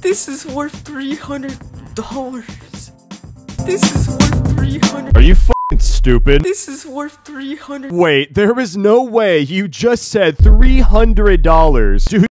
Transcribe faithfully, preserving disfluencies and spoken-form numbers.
This is worth three hundred dollars. This is worth three hundred. Are you f***ing stupid? This is worth three hundred. Wait, there is no way you just said three hundred dollars. Dude.